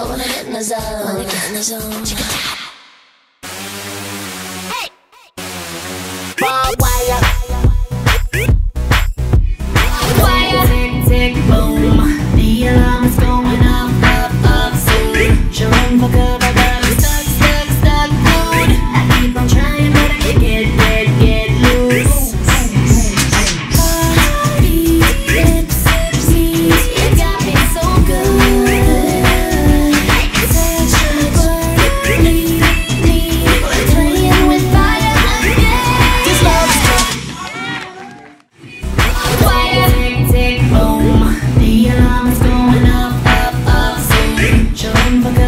Wanna get in the zone. Wanna get in the zone. Hey. Barb wire. Wire. Tick tick boom. The alarm is going up up up soon. Showing for cover, but I'm stuck stuck stuck glued. I keep on trying, but I can't get loose. Tick boom, the alarm is going up up up soon. Showing for